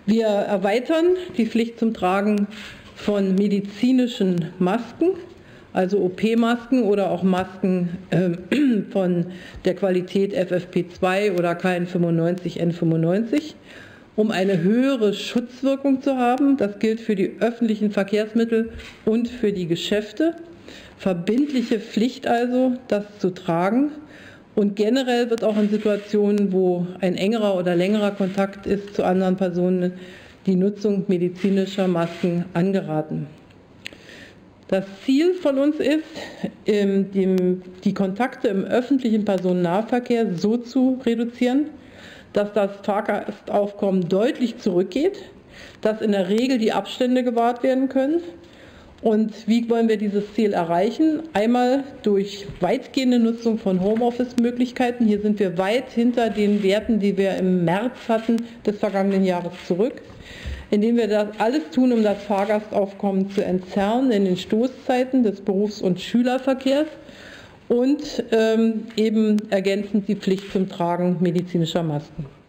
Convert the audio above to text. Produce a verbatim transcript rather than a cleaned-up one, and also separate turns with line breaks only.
Wir erweitern die Pflicht zum Tragen von medizinischen Masken, also O P-Masken oder auch Masken äh, von der Qualität F F P zwei oder K N fünfundneunzig N fünfundneunzig, um eine höhere Schutzwirkung zu haben. Das gilt für die öffentlichen Verkehrsmittel und für die Geschäfte. Verbindliche Pflicht also, das zu tragen. Und generell wird auch in Situationen, wo ein engerer oder längerer Kontakt ist zu anderen Personen, die Nutzung medizinischer Masken angeraten. Das Ziel von uns ist, die Kontakte im öffentlichen Personennahverkehr so zu reduzieren, dass das Fahrgastaufkommen deutlich zurückgeht, dass in der Regel die Abstände gewahrt werden können. Und wie wollen wir dieses Ziel erreichen? Einmal durch weitgehende Nutzung von Homeoffice-Möglichkeiten. Hier sind wir weit hinter den Werten, die wir im März hatten des vergangenen Jahres zurück. Indem wir das alles tun, um das Fahrgastaufkommen zu entzerren in den Stoßzeiten des Berufs- und Schülerverkehrs und ähm, eben ergänzend die Pflicht zum Tragen medizinischer Masken.